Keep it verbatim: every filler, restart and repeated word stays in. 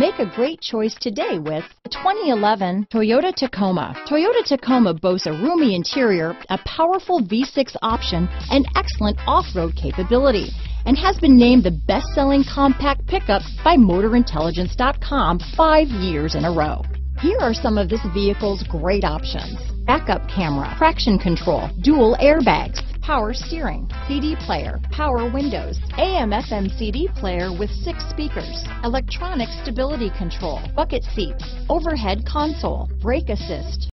Make a great choice today with the twenty eleven Toyota Tacoma. Toyota Tacoma boasts a roomy interior, a powerful V six option, and excellent off-road capability, and has been named the best-selling compact pickup by Motor Intelligence dot com five years in a row. Here are some of this vehicle's great options: backup camera, traction control, dual airbags, power steering, C D player, power windows, A M F M C D player with six speakers, electronic stability control, bucket seats, overhead console, brake assist,